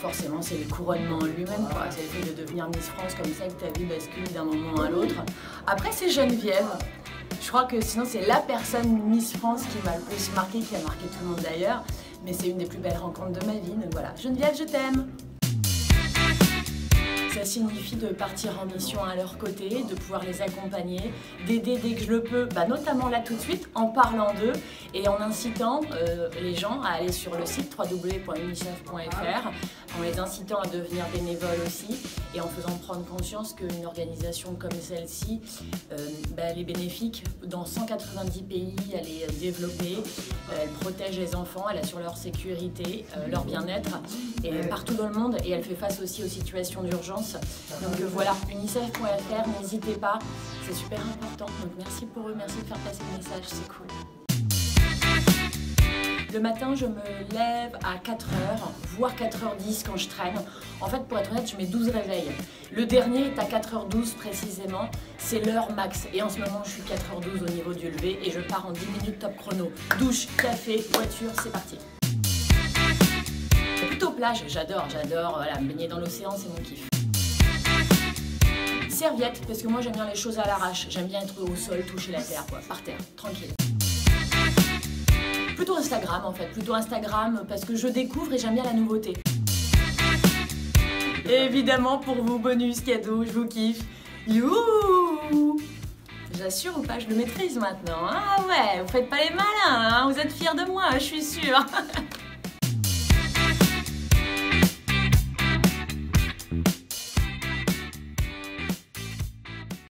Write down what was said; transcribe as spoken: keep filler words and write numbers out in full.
forcément c'est le couronnement en lui-même, quoi. C'est le fait de devenir Miss France comme ça, que ta vie bascule d'un moment à l'autre. Après c'est Geneviève. Je crois que sinon c'est la personne Miss France qui m'a le plus marqué, qui a marqué tout le monde d'ailleurs. Mais c'est une des plus belles rencontres de ma vie, donc voilà. Geneviève, je t'aime! Ça signifie de partir en mission à leur côté, de pouvoir les accompagner, d'aider dès que je le peux, bah notamment là tout de suite, en parlant d'eux et en incitant euh, les gens à aller sur le site w w w point unicef point f r, en les incitant à devenir bénévoles aussi et en faisant prendre conscience qu'une organisation comme celle-ci, euh, bah, elle est bénéfique dans cent quatre-vingt-dix pays, elle est développée, euh, elle protège les enfants, elle assure leur sécurité, euh, leur bien-être et partout dans le monde, et elle fait face aussi aux situations d'urgence. Donc euh, voilà, unicef point f r, n'hésitez pas, c'est super important. Donc merci pour eux, merci de faire passer le message, c'est cool. Le matin, je me lève à quatre heures, voire quatre heures dix quand je traîne. En fait, pour être honnête, je mets douze réveils. Le dernier est à quatre heures douze précisément, c'est l'heure max. Et en ce moment, je suis quatre heures douze au niveau du lever et je pars en dix minutes top chrono. Douche, café, voiture, c'est parti. Plutôt plage, j'adore, j'adore, voilà, me baigner dans l'océan, c'est mon kiff. Serviette, parce que moi j'aime bien les choses à l'arrache, j'aime bien être au sol, toucher la terre, quoi, par terre, tranquille. Plutôt Instagram en fait, plutôt Instagram parce que je découvre et j'aime bien la nouveauté. Et évidemment pour vous, bonus, cadeau, je vous kiffe. Youhou! J'assure ou pas, je le maîtrise maintenant. Ah ouais, vous faites pas les malins, hein, vous êtes fiers de moi, je suis sûre.